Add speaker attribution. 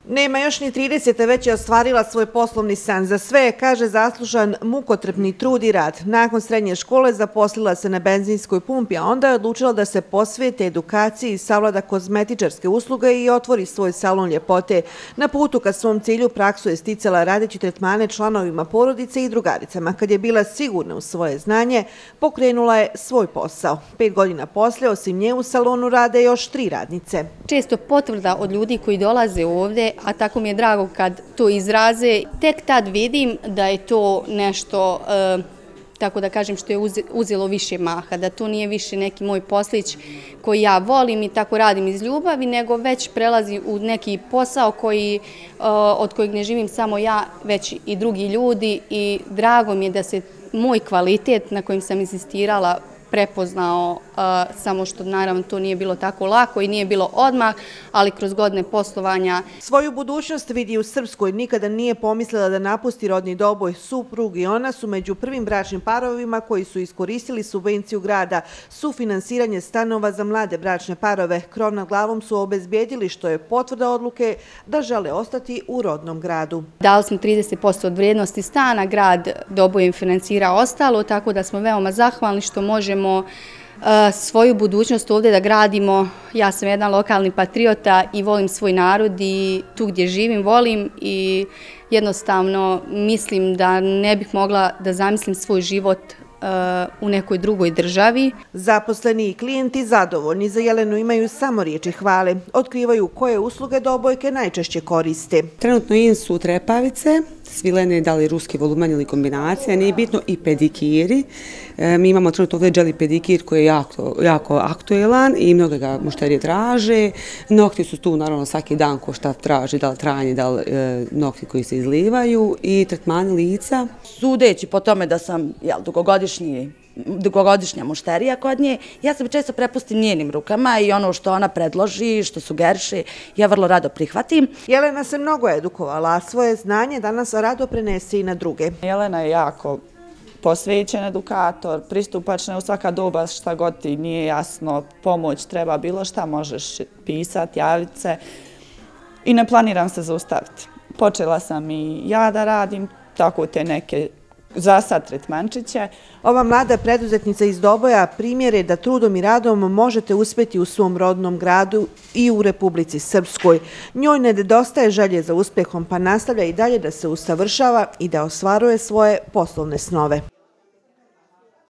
Speaker 1: Nema još ni 30, već je ostvarila svoj poslovni san. Za sve je, kaže, zaslužan mukotrpni trud i rad. Nakon srednje škole zaposlila se na benzinskoj pumpi, a onda je odlučila da se posvete edukaciji i savlada kozmetičarske usluge i otvori svoj salon ljepote. Na putu ka svom cilju praksu je sticala radeći tretmane članovima porodice i drugaricama. Kad je bila sigurna u svoje znanje, pokrenula je svoj posao. 5 godina poslije, osim nje u salonu rade još 3 radnice.
Speaker 2: Često potvrda od ljudi koji dolaze ovdje, a tako mi je drago kad to izraze, tek tad vidim da je to nešto, tako da kažem, što je uzelo više maha, da to nije više neki moj poslić koji ja volim i tako radim iz ljubavi, nego već prelazi u neki posao od kojeg ne živim samo ja, već i drugi ljudi, i drago mi je da se moj kvalitet na kojem sam insistirala prepoznao, samo što naravno to nije bilo tako lako i nije bilo odmah, ali kroz godine poslovanja.
Speaker 1: Svoju budućnost vidi u Srpskoj, nikada nije pomislila da napusti rodni Doboj. Suprug i ona su među prvim bračnim parovima koji su iskoristili subvenciju grada, sufinansiranje stanova za mlade bračne parove. Krov nad glavom su obezbijedili, što je potvrda odluke da žele ostati u rodnom gradu.
Speaker 2: Dali smo 30% od vrijednosti stana, grad Doboj im finansira ostalo, tako da smo veoma zahvalni što možemo svoju budućnost ovdje da gradimo. Ja sam jedan lokalni patriota i volim svoj narod i tu gdje živim volim i jednostavno mislim da ne bih mogla da zamislim svoj život u nekoj drugoj državi.
Speaker 1: Zaposleni i klijenti zadovoljni, za Jelenu imaju samo riječi hvale. Otkrivaju koje usluge Dobojke najčešće koriste.
Speaker 3: Trenutno in su trepavice, svilene, da li ruski volumen ili kombinacija, nije bitno, i pedikiri. Mi imamo trenutno ovdje dželi pedikir koji je jako aktuelan i mnoge ga mušterije traže. Nokti su tu naravno svaki dan ko šta traži, da li trajanje, da li nokti koji se izlivaju, i tretmani lica.
Speaker 4: Sudeći po tome da sam dugogodišnja mušterija kod nje, ja se često prepustim njenim rukama i ono što ona predloži, što sugeriše, ja vrlo rado prihvatim.
Speaker 1: Jelena se mnogo edukovala, a svoje znanje danas rado prenese i na druge.
Speaker 5: Jelena je jako posvećen edukator, pristupačna u svaka doba, šta god ti nije jasno, pomoć treba, bilo šta možeš pisati, javiti se, i ne planiram se zaustaviti. Počela sam i ja da radim tako te neke za sad tretmančiće.
Speaker 1: Ova mlada preduzetnica iz Doboja primjer je da trudom i radom možete uspjeti u svom rodnom gradu i u Republici Srpskoj. Njoj ne nedostaje želje za uspjehom, pa nastavlja i dalje da se usavršava i da ostvaruje svoje poslovne snove.